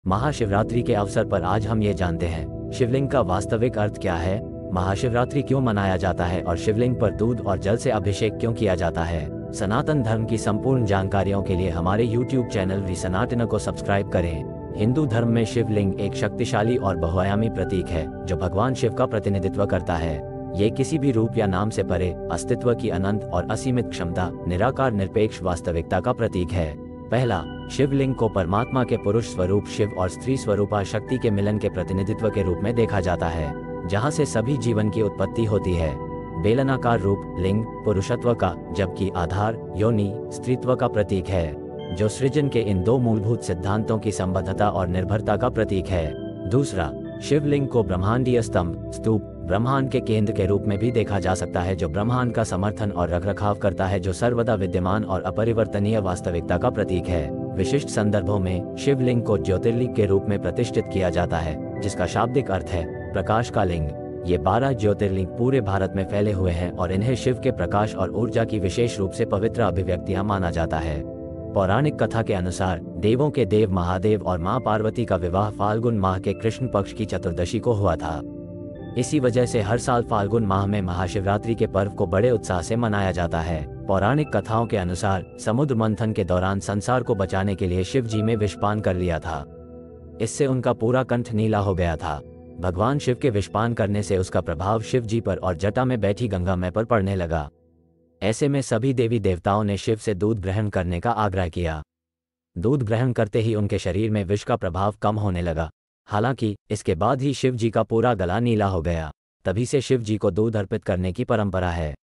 महाशिवरात्रि के अवसर पर आज हम ये जानते हैं शिवलिंग का वास्तविक अर्थ क्या है, महाशिवरात्रि क्यों मनाया जाता है और शिवलिंग पर दूध और जल से अभिषेक क्यों किया जाता है। सनातन धर्म की संपूर्ण जानकारियों के लिए हमारे YouTube चैनल वी सनातन को सब्सक्राइब करें। हिंदू धर्म में शिवलिंग एक शक्तिशाली और बहुआयामी प्रतीक है जो भगवान शिव का प्रतिनिधित्व करता है। ये किसी भी रूप या नाम से परे अस्तित्व की अनंत और असीमित क्षमता, निराकार निरपेक्ष वास्तविकता का प्रतीक है। पहला, शिवलिंग को परमात्मा के पुरुष स्वरूप शिव और स्त्री स्वरूपा शक्ति के मिलन के प्रतिनिधित्व के रूप में देखा जाता है, जहाँ से सभी जीवन की उत्पत्ति होती है। बेलनाकार रूप लिंग पुरुषत्व का, जबकि आधार योनि स्त्रीत्व का प्रतीक है, जो सृजन के इन दो मूलभूत सिद्धांतों की संबद्धता और निर्भरता का प्रतीक है। दूसरा, शिवलिंग को ब्रह्मांडीय स्तंभ स्तूप ब्रह्मांड के केंद्र के रूप में भी देखा जा सकता है, जो ब्रह्मांड का समर्थन और रखरखाव करता है, जो सर्वदा विद्यमान और अपरिवर्तनीय वास्तविकता का प्रतीक है। विशिष्ट संदर्भों में शिवलिंग को ज्योतिर्लिंग के रूप में प्रतिष्ठित किया जाता है, जिसका शाब्दिक अर्थ है प्रकाश का लिंग। ये 12 ज्योतिर्लिंग पूरे भारत में फैले हुए हैं और इन्हें शिव के प्रकाश और ऊर्जा की विशेष रूप से पवित्र अभिव्यक्तियां माना जाता है। पौराणिक कथा के अनुसार देवों के देव महादेव और मां पार्वती का विवाह फाल्गुन माह के कृष्ण पक्ष की चतुर्दशी को हुआ था। इसी वजह से हर साल फाल्गुन माह में महाशिवरात्रि के पर्व को बड़े उत्साह से मनाया जाता है। पौराणिक कथाओं के अनुसार समुद्र मंथन के दौरान संसार को बचाने के लिए शिव जी में विषपान कर लिया था। इससे उनका पूरा कंठ नीला हो गया था। भगवान शिव के विषपान करने से उसका प्रभाव शिव जी पर और जटा में बैठी गंगा में पर पड़ने लगा। ऐसे में सभी देवी देवताओं ने शिव से दूध ग्रहण करने का आग्रह किया। दूध ग्रहण करते ही उनके शरीर में विष का प्रभाव कम होने लगा। हालांकि इसके बाद ही शिव जी का पूरा गला नीला हो गया। तभी से शिव जी को दूध अर्पित करने की परंपरा है।